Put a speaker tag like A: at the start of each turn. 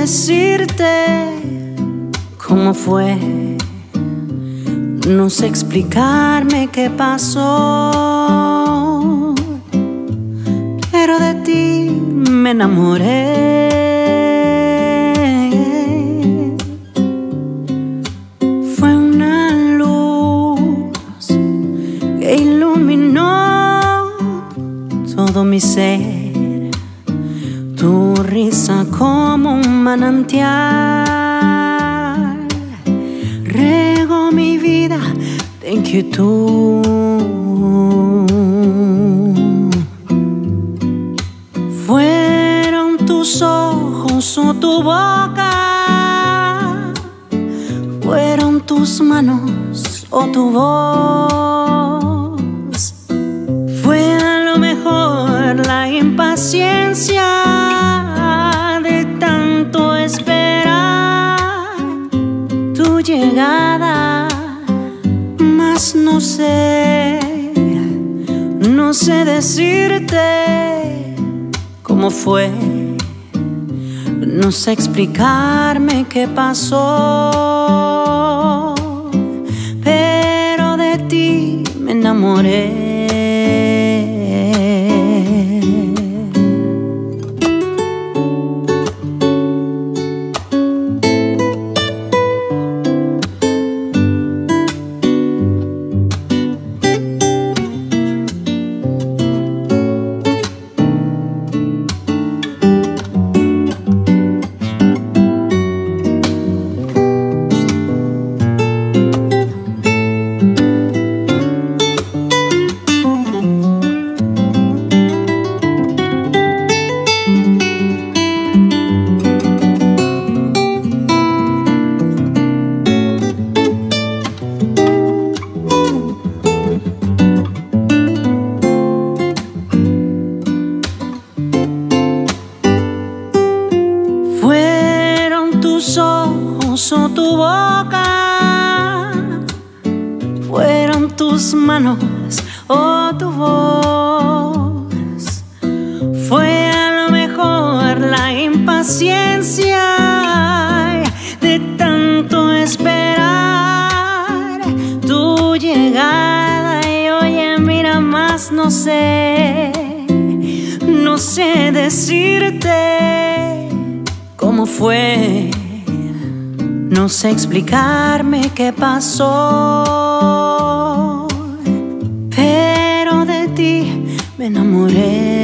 A: decirte cómo fue. No sé explicarme qué pasó, pero de ti me enamoré. Fue una luz que iluminó todo mi ser, tu risa como un manantial regó mi vida de inquietud. Fueron tus ojos o tu boca, fueron tus manos o tu voz. Fue a lo mejor la impaciencia de tanto esperar tu llegada, mas no sé decirte cómo fue. No sé explicarme qué pasó, pero de ti me enamoré. Fueron tus ojos o tu boca, fueron tus manos o tu voz. Fue a lo mejor la impaciencia de tanto esperar tu llegada. Y oye, mira, más no sé decirte cómo fue. No sé explicarme qué pasó, pero de ti me enamoré.